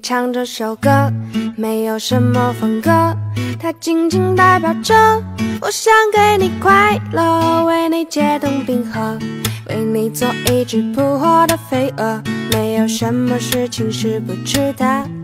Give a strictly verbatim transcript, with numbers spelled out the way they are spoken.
唱这首歌，没有什么风格，它仅仅代表着我想给你快乐，为你解冻冰河，为你做一只扑火的飞蛾，没有什么事情是不值得